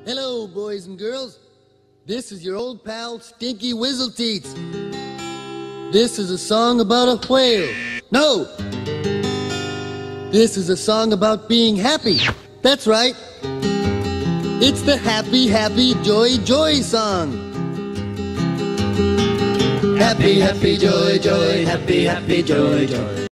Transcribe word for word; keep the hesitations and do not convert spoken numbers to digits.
Hello, boys and girls. This is your old pal, Stinky Whizzleteats. This is a song about a whale. No! This is a song about being happy. That's right. It's the Happy, Happy, Joy, Joy song. Happy, happy, joy, joy, happy, happy, joy, joy.